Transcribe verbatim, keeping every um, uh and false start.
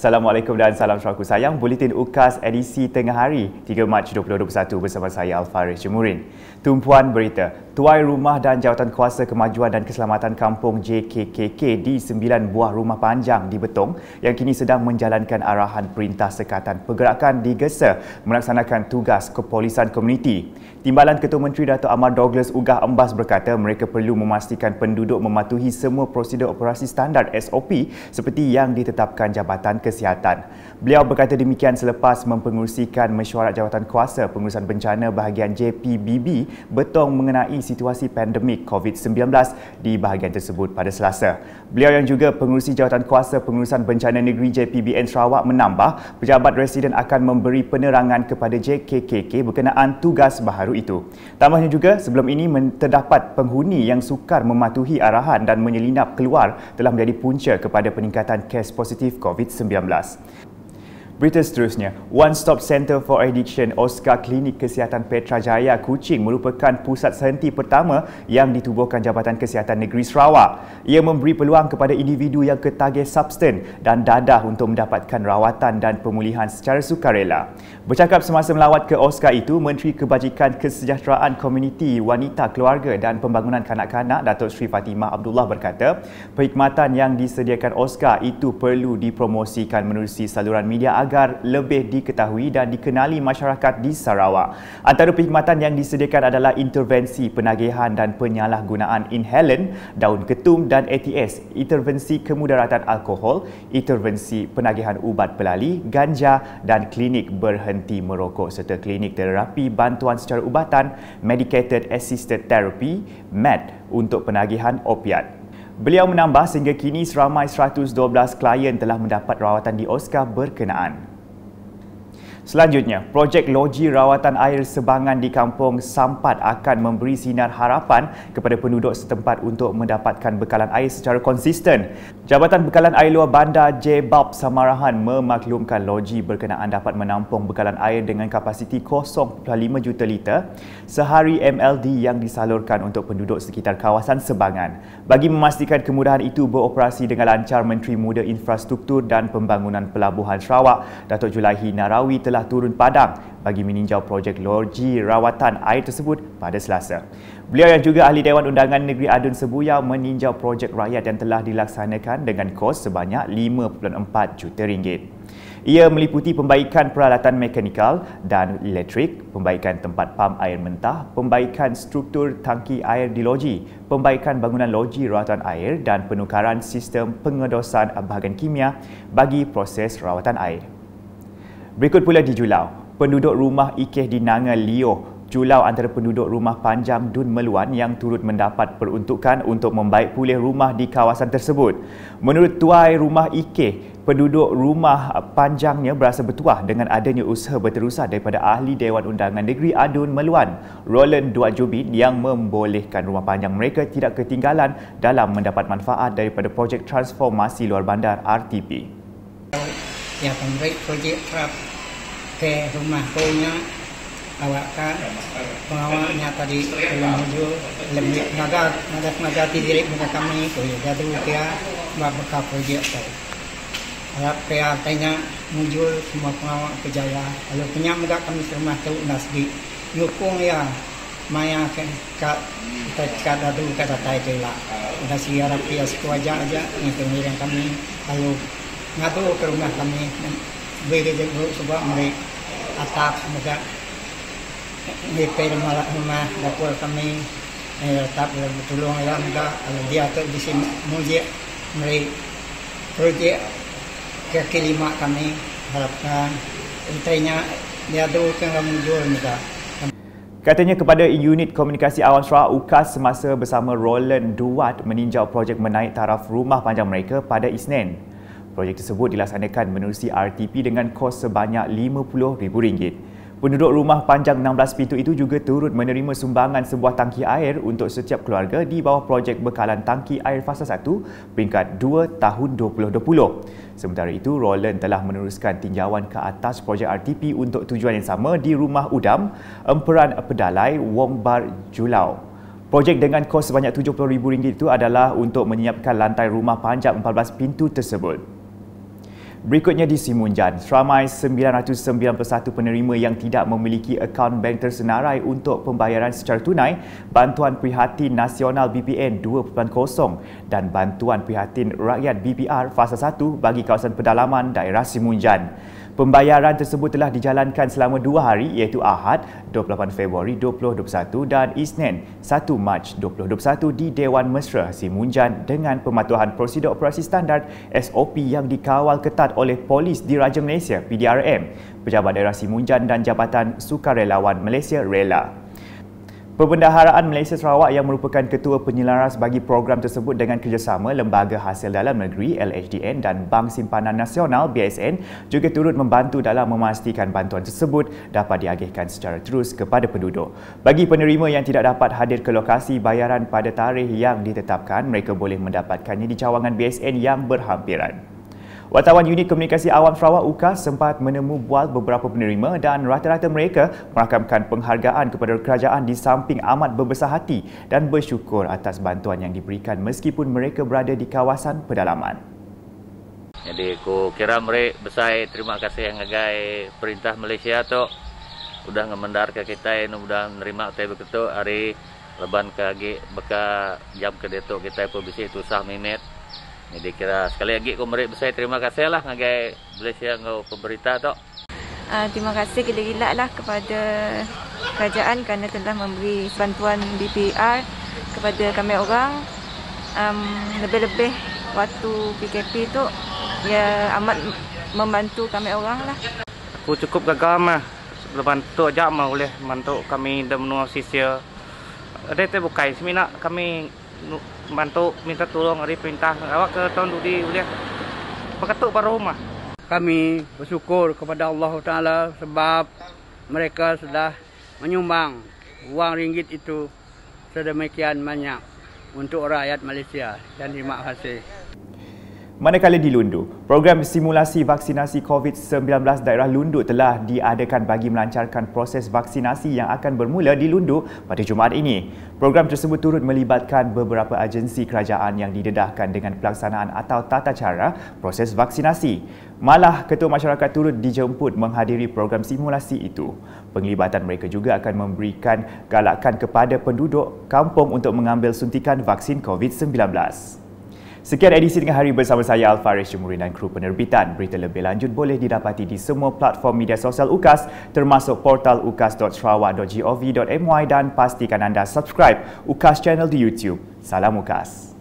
Assalamualaikum dan salam saudaraku sayang. Buletin UKAS edisi tengah hari tiga Mac dua ribu dua puluh satu bersama saya Alfaris Jemurin. Tumpuan berita, tuai rumah dan Jawatan Kuasa Kemajuan dan Keselamatan Kampung J K K K di sembilan buah rumah panjang di Betong yang kini sedang menjalankan arahan Perintah Sekatan Pergerakan digesa melaksanakan tugas kepolisan komuniti. Timbalan Ketua Menteri Datuk Amar Douglas Ugah Embas berkata mereka perlu memastikan penduduk mematuhi semua prosedur operasi standard S O P seperti yang ditetapkan Jabatan Kesihatan. Beliau berkata demikian selepas mempengerusikan mesyuarat Jawatan Kuasa Pengurusan Bencana bahagian J P B B Betong mengenai situasi pandemik COVID sembilan belas di bahagian tersebut pada Selasa. Beliau yang juga pengerusi Jawatan Kuasa Pengurusan Bencana Negeri J P B N Sarawak menambah pejabat residen akan memberi penerangan kepada J K K K berkenaan tugas baharu itu. Tambahnya juga, sebelum ini terdapat penghuni yang sukar mematuhi arahan dan menyelinap keluar telah menjadi punca kepada peningkatan kes positif COVID sembilan belas. Berita seterusnya, One Stop Center for Addiction Oscar Klinik Kesihatan Petrajaya Kuching merupakan pusat sehenti pertama yang ditubuhkan Jabatan Kesihatan Negeri Sarawak. Ia memberi peluang kepada individu yang ketagih substan dan dadah untuk mendapatkan rawatan dan pemulihan secara sukarela. Bercakap semasa melawat ke Oscar itu, Menteri Kebajikan Kesejahteraan Komuniti Wanita Keluarga dan Pembangunan Kanak-kanak Datuk Seri Fatimah Abdullah berkata, perkhidmatan yang disediakan Oscar itu perlu dipromosikan menerusi saluran media agar lebih diketahui dan dikenali masyarakat di Sarawak. Antara perkhidmatan yang disediakan adalah intervensi penagihan dan penyalahgunaan inhalan, daun ketum dan A T S, intervensi kemudaratan alkohol, intervensi penagihan ubat pelali, ganja dan klinik berhenti merokok serta klinik terapi bantuan secara ubatan, Medicated Assisted Therapy, M A T, untuk penagihan opiat. Beliau menambah sehingga kini seramai seratus dua belas klien telah mendapat rawatan di Oscar berkenaan. Selanjutnya, projek loji rawatan air sebangan di Kampung Sampat akan memberi sinar harapan kepada penduduk setempat untuk mendapatkan bekalan air secara konsisten. Jabatan Bekalan Air Luar Bandar J B A P Samarahan memaklumkan loji berkenaan dapat menampung bekalan air dengan kapasiti kosong perpuluhan lima juta liter sehari M L D yang disalurkan untuk penduduk sekitar kawasan sebangan. Bagi memastikan kemudahan itu beroperasi dengan lancar, Menteri Muda Infrastruktur dan Pembangunan Pelabuhan Sarawak, Datuk Julaihi Narawi telah turun padang bagi meninjau projek loji rawatan air tersebut pada Selasa. Beliau yang juga Ahli Dewan Undangan Negeri Adun Sebuyau meninjau projek rakyat yang telah dilaksanakan dengan kos sebanyak lima perpuluhan empat juta ringgit. Ia meliputi pembaikan peralatan mekanikal dan elektrik, pembaikan tempat pam air mentah, pembaikan struktur tangki air di loji, pembaikan bangunan loji rawatan air dan penukaran sistem pengedosan bahagian kimia bagi proses rawatan air. Berikut pula di Julau, penduduk rumah Ikeh di Nanga Lioh, Julau antara penduduk rumah panjang Dun Meluan yang turut mendapat peruntukan untuk membaik pulih rumah di kawasan tersebut. Menurut tuai rumah Ikeh, penduduk rumah panjangnya berasa bertuah dengan adanya usaha berterusan daripada Ahli Dewan Undangan Negeri Adun Meluan, Roland Duat Jubin, yang membolehkan rumah panjang mereka tidak ketinggalan dalam mendapat manfaat daripada projek transformasi luar bandar R T P. Ya, pemberi projek trap ke rumah punya awak kan pengawalnya tadi belum muncul lebih naga naga naga diri mereka kami tu jadi dia buat bekal projek tu. Harap dia tanya muncul semua pengawal kejaya. Kalau punya mereka kami rumah tu nasdi nyukung ya maya ke kat kat ada kata tai tu lah. Dah siarap dia sekuaja aja itu yang kami kalau ngatu ke rumah kami beri jemput sebab mereka atap mereka mereka rumah rumah dapur kami atap lagi tolong ya mereka kalau dia tu di sini muzik mereka projek kaki lima kami harapkan intinya dia tu akan menjual mereka. Katanya kepada unit komunikasi awam Sarawak UKAS semasa bersama Roland Duat meninjau projek menaik taraf rumah panjang mereka pada Isnin. Projek tersebut dilaksanakan menerusi R T P dengan kos sebanyak lima puluh ribu ringgit. Penduduk rumah panjang enam belas pintu itu juga turut menerima sumbangan sebuah tangki air untuk setiap keluarga di bawah projek bekalan tangki air fasa satu peringkat dua tahun dua ribu dua puluh. Sementara itu, Roland telah meneruskan tinjauan ke atas projek R T P untuk tujuan yang sama di Rumah Udam, Emperan Pedalai, Wongbar, Julau. Projek dengan kos sebanyak tujuh puluh ribu ringgit itu adalah untuk menyiapkan lantai rumah panjang empat belas pintu tersebut. Berikutnya di Simunjan, seramai sembilan ratus sembilan puluh satu penerima yang tidak memiliki akaun bank tersenarai untuk pembayaran secara tunai Bantuan Prihatin Nasional B P N dua titik kosong dan Bantuan Prihatin Rakyat B P R Fasa satu bagi kawasan pedalaman daerah Simunjan. Pembayaran tersebut telah dijalankan selama dua hari iaitu Ahad dua puluh lapan Februari dua ribu dua puluh satu dan Isnin satu Mac dua ribu dua puluh satu di Dewan Mesra Simunjan dengan pematuhan prosedur operasi standard S O P yang dikawal ketat oleh Polis Diraja Malaysia P D R M, Pejabat Daerah Simunjan dan Jabatan Sukarelawan Malaysia Rela. Perbendaharaan Malaysia Sarawak yang merupakan ketua penyelaras bagi program tersebut dengan kerjasama Lembaga Hasil Dalam Negeri L H D N dan Bank Simpanan Nasional B S N juga turut membantu dalam memastikan bantuan tersebut dapat diagihkan secara terus kepada penduduk. Bagi penerima yang tidak dapat hadir ke lokasi bayaran pada tarikh yang ditetapkan, mereka boleh mendapatkannya di cawangan B S N yang berhampiran. Wartawan Unit Komunikasi Awam Sarawak U K A S sempat menemu bual beberapa penerima dan rata-rata mereka merakamkan penghargaan kepada kerajaan di samping amat berbesar hati dan bersyukur atas bantuan yang diberikan meskipun mereka berada di kawasan pedalaman. Jadi aku kira mereka besar terima kasih yang ngagai perintah Malaysia tu udah ngemendar ke kita yang udah menerima kita begitu hari leban ke beka jam ke detok kita pun bisa itu sah minit. Jadi kira sekali lagi aku mereka besar terima kasih lah ngagai Malaysia ngau pemerintah tu. Uh, terima kasih gila-gila lah kepada kerajaan kerana telah memberi bantuan B P R kepada kami orang. Um, lebih-lebih waktu P K P tu ya amat membantu kami orang lah. Aku cukup gagal mah. Bantu aja mah boleh bantu kami dan menua sisia. Ada tu bukai semina kami bantu minta tolong dari perintah awak ke tahun dudi boleh berketuk pada rumah. Kami bersyukur kepada Allah Taala sebab mereka sudah menyumbang wang ringgit itu sedemikian banyak untuk rakyat Malaysia dan terima kasih. Manakala di Lundu, program simulasi vaksinasi COVID sembilan belas daerah Lundu telah diadakan bagi melancarkan proses vaksinasi yang akan bermula di Lundu pada Jumaat ini. Program tersebut turut melibatkan beberapa agensi kerajaan yang didedahkan dengan pelaksanaan atau tata cara proses vaksinasi. Malah, ketua masyarakat turut dijemput menghadiri program simulasi itu. Penglibatan mereka juga akan memberikan galakan kepada penduduk kampung untuk mengambil suntikan vaksin COVID sembilan belas. Sekian edisi Tengah Hari bersama saya Alfaris Jemurin dan kru penerbitan. Berita lebih lanjut boleh didapati di semua platform media sosial U K A S termasuk portal u k a s dot sarawak dot gov dot my dan pastikan anda subscribe U K A S Channel di YouTube. Salam U K A S.